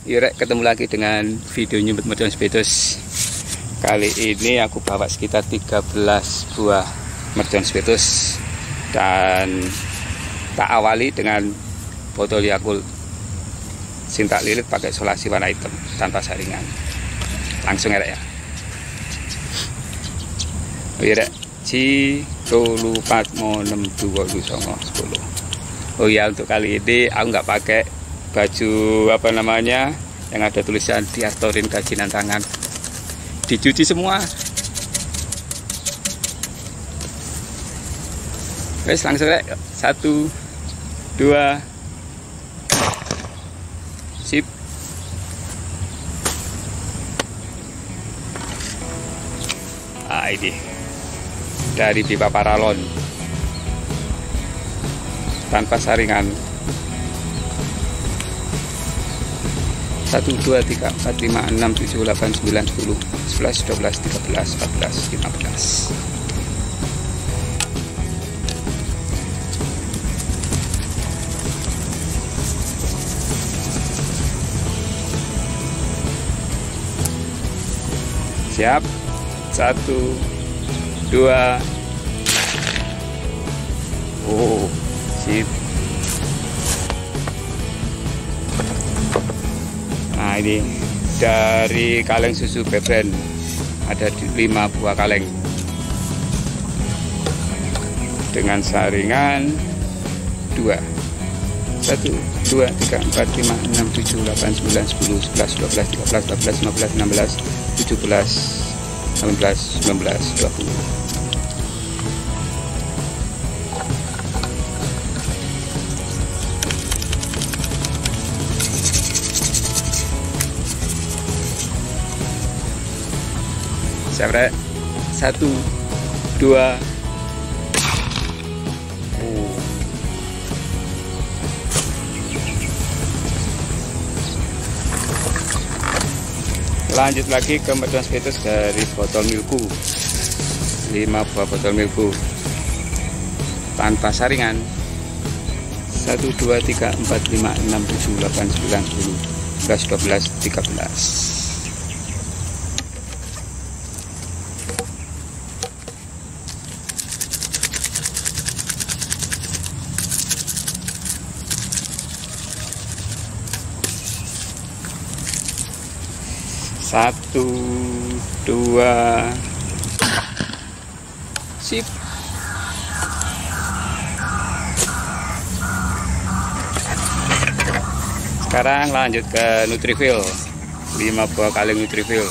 Yurek, ketemu lagi dengan video nyumbut mercon spetus. Kali ini aku bawa sekitar 13 buah mercon spetus dan tak awali dengan botol Yakult sing tak lilit pakai solasi warna hitam tanpa saringan. Langsung ya, Rek, ya. Yurek, Ci tolu 4 mo 6 2 10. Oh ya, untuk kali ini aku nggak pakai baju apa namanya yang ada tulisan Diastorin Kerajinan Tangan, dicuci semua. Wes langsung, Rek. 1 2 sip. Nah, ini dari pipa paralon tanpa saringan. 1 2 3 4 5 6 7 8 9 10 11 12 13 14 15. Siap. 1 2. Oh, sip. Nah, ini dari kaleng susu Bebren, ada 5 buah kaleng dengan saringan 2. 1 2 3 4 5 6 7 8 9 10 11 12 13 14 15 16 17 18 19 20. Siap, Rek. 1 2. Lanjut lagi ke mercon spetus dari botol Milku. 5 buah botol Milku tanpa saringan. 1 2 3 4 5 6 7 8 9 10 11 12 13. Satu, 2, sip. Sekarang lanjut ke Nutrifil. 5 buah kaleng Nutrifil.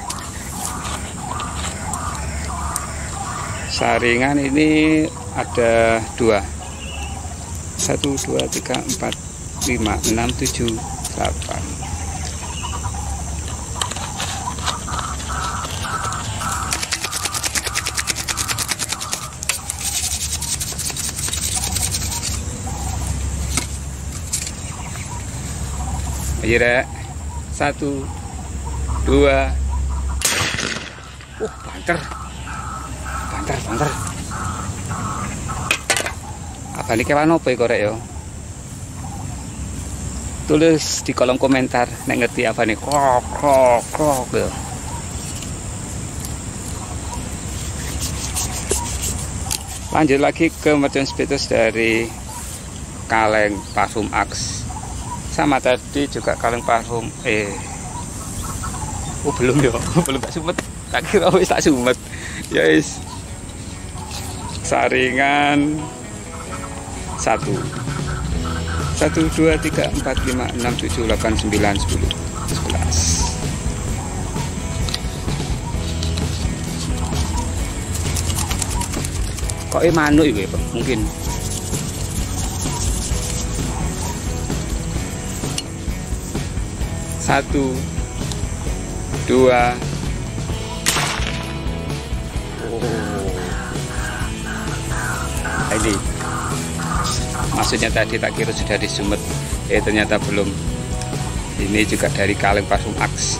Saringan ini ada 2. 1 2 3 4 5 6 7 8. Ayo, Rek. 1 2. Banter. Apa ini kewan apa ya, Rek, yo? Tulis di kolom komentar nek ngerti apa nih. Krok yo. Lanjut lagi ke mercon spetus dari kaleng parfum Axe. Sama tadi juga kaleng parfum belum ya. Belum tak sumet. Tak kira wis tak sumet. Ya wis. Saringan 1 1 2 3 4 5 6 7 8 9 10 11. Kok manuk iki, Bang? Mungkin 1 2. Ini maksudnya tadi tak kira sudah disumet, ternyata belum. Ini juga dari kaleng parfum Axe,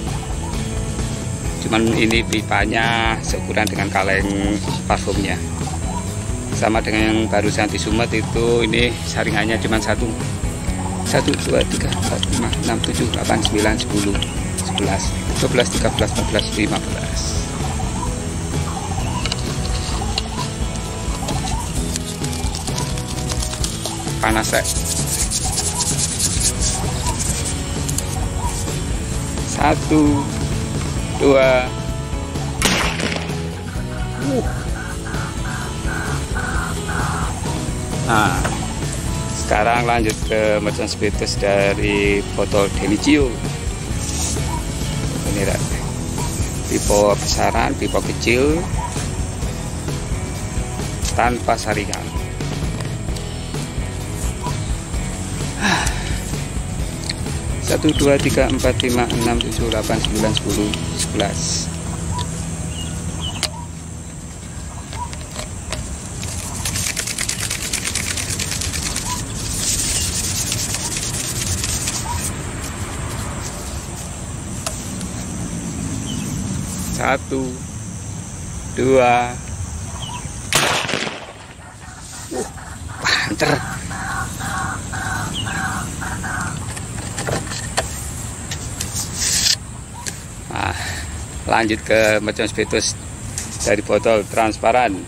cuman ini pipanya seukuran dengan kaleng parfumnya, sama dengan yang barusan disumet itu. Ini saringannya cuma 1. 1, 2, 3, 4, 5, 6, 7, 8, 9, 10, 11, 12, 13, 14, 15. Panas rek. 1, 2. Nah, sekarang lanjut ke merchant speedos dari botol Denicio. Ini rek, tipe besaran, tipe kecil, tanpa saringan. 1, 2, 3, 4, 5, 6, 7, 8, 9, 10, 11. Satu, dua, banter. Nah, lanjut ke merchant speedos dari botol transparan.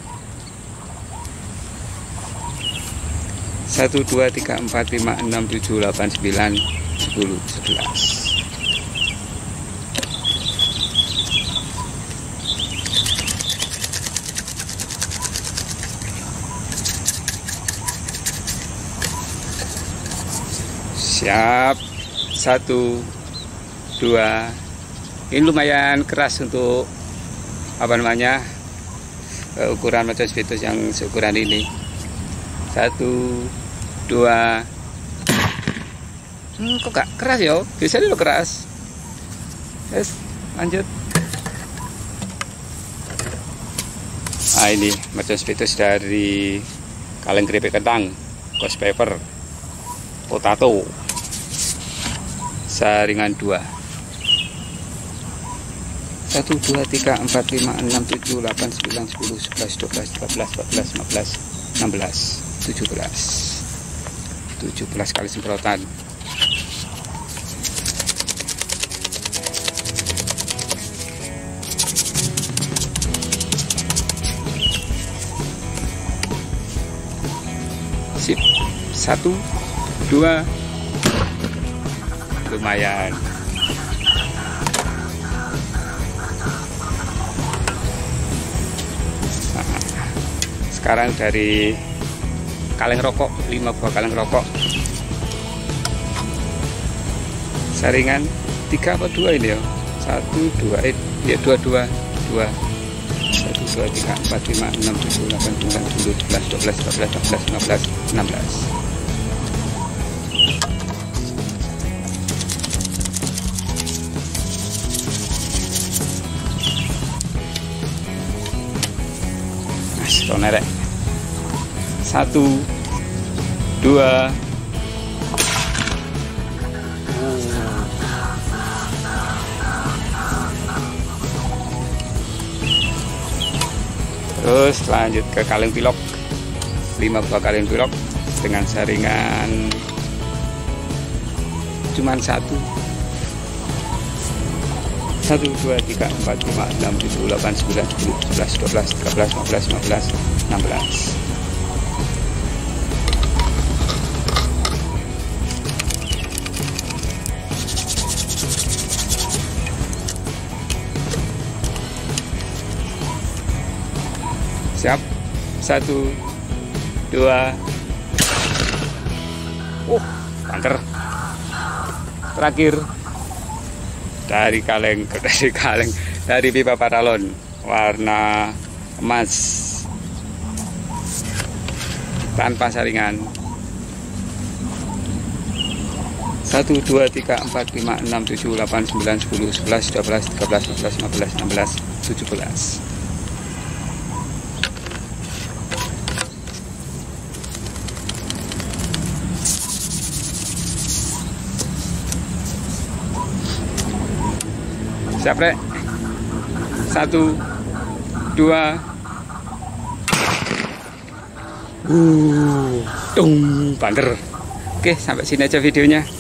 1, 2, 3, 4, 5, 6, 7, 8, 9, 10, 11. Siap. 1, 2. Ini lumayan keras untuk apa namanya, ukuran merchant speedos yang seukuran ini. 1, 2. Kok gak keras ya? Biasanya lo keras. Yes, lanjut. Nah, ini merchant speedos dari kaleng keripik kentang, ghost pepper, potato, saringan 2. 1, 2, 3, 4, 5, 6, 7, 8, 9, 10, 11, 12, 13, 14, 15, 16, 17 kali semprotan. Sip. 1, 2. Lumayan. Nah, sekarang dari kaleng rokok, 5 buah kaleng rokok, saringan 3 apa 2 ini ya? 1, 2, ya 2, 2, 2. 1, 2, 3, 4, 5, 6, 7, 8, 9, 10, 11, 12, 13, 14, 15, 16. Nerek. 1, 2. Terus lanjut ke kaleng pilok, 5 buah kaleng pilok dengan saringan cuman 1. 1, 2, 3, 4, 5, 6, 7, 8, 9, 10, 11, 12, 13, 14, 15, 16. Siap. 1, 2. Banter. Terakhir dari pipa paralon warna emas tanpa saringan. 1, 2, 3, 4, 5, 6, 7, 8, 9, 10, 11, 12, 13, 14, 15, 16, 17. Siap rek. 1, 2. Tung, banter. Oke, sampai sini aja videonya.